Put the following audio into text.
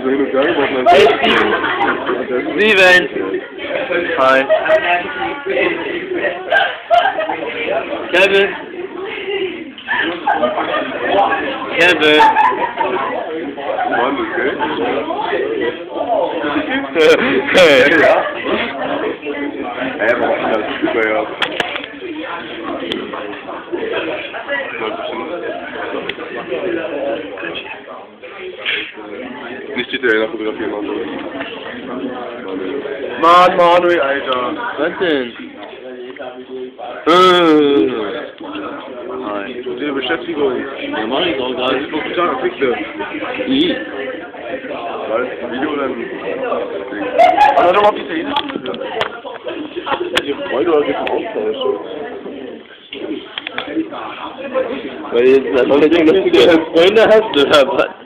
so hin und her geworfen hast. Hey, Steven! Hi. Kevin! Kevin! Mann, okay? Hey! Ja? Aber das ist super, ja. Nicht die Trainer fotografieren, Mann. Mann, Manuel, Alter. Was denn? Hi. Die Beschäftigung. Ja, mach ich auch gerade. Das ist doch total Fichte. Weil das Video dann... Aber doch mal auf die Szene. Ihr Freunde oder gibt einen Austausch? Weil jetzt einfach nicht, dass du Freunde hast, oder was?